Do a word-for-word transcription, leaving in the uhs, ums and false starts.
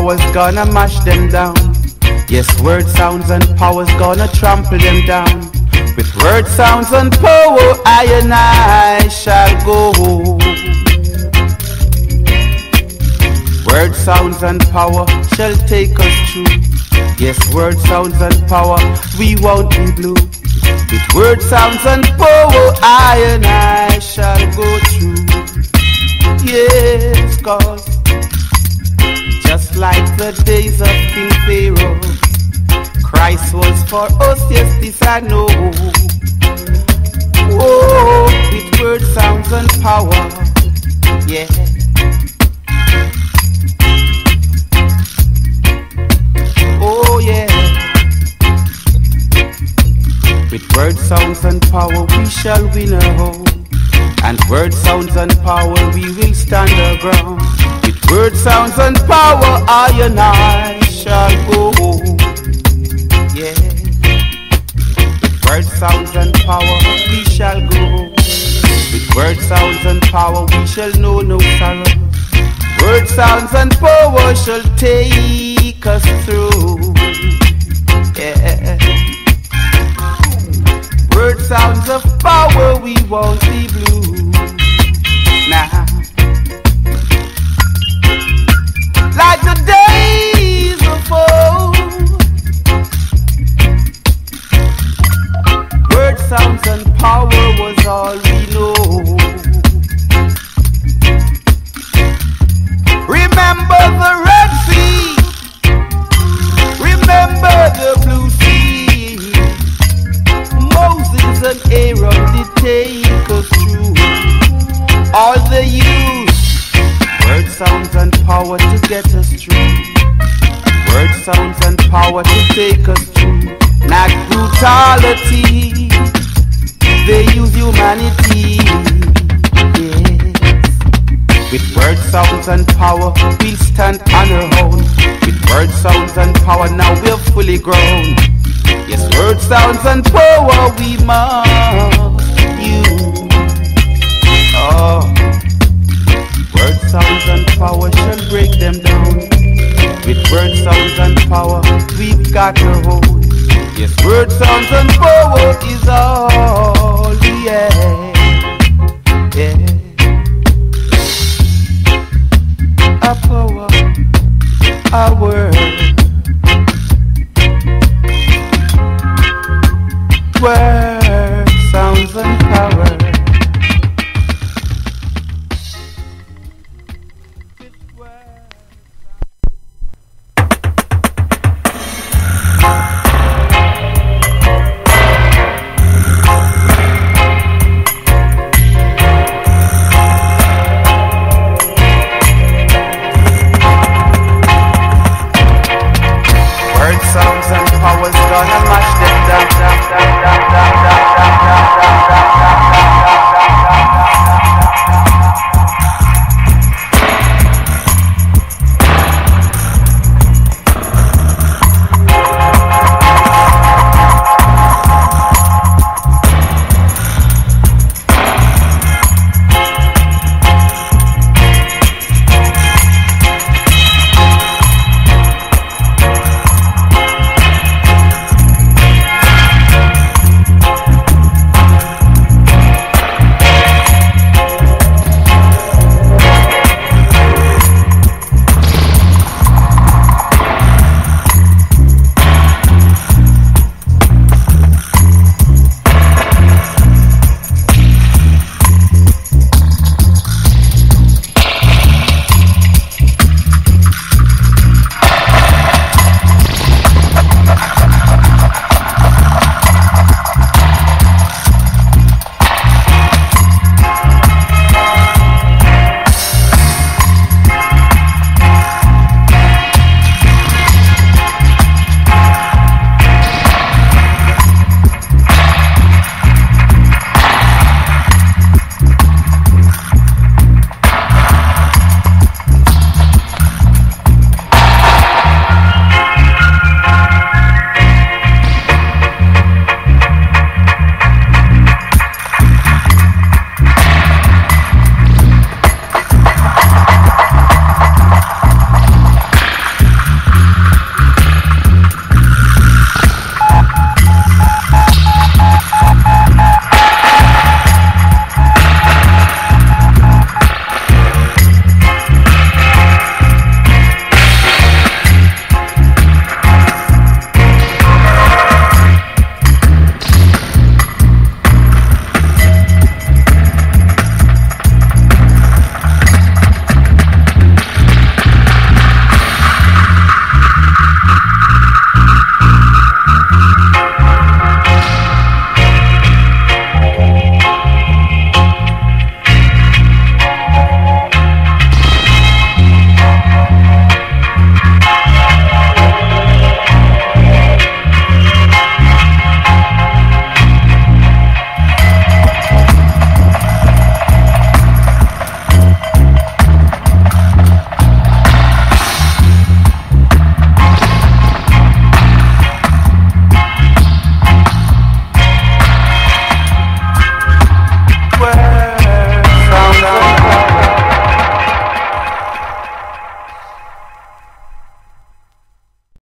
power's gonna mash them down. Yes, word sounds and power's gonna trample them down. With word sounds and power, I and I shall go. Word sounds and power shall take us through. Yes, word sounds and power, we won't be blue. With word sounds and power, I and I shall go through. Yes, cause just like the days of King Pharaoh, Christ was for us, yes, this I know. Oh, with word sounds and power, yeah. Oh yeah. With word sounds and power we shall win a home. And word sounds and power we will stand our ground. With word sounds and power I and I shall go. Yeah. With word sounds and power we shall go. With word sounds and power we shall know no sorrow. Word sounds and power shall take us through. Yeah. Word sounds of power, we won't be blue. Nah. Like the days of old. Word sounds and power was all we know. Remember the Red Sea. Remember the Blue Sea. Moses and Aaron did take us through. All the youth. Word sounds and power to get us through. Word sounds and power to take us through. Not brutality. They use humanity. With word sounds and power, we'll stand on our own. With word sounds and power, now we're fully grown. Yes, word sounds and power, we must use. Oh, word sounds and power shall break them down. With word sounds and power, we've got our own. Yes, word sounds and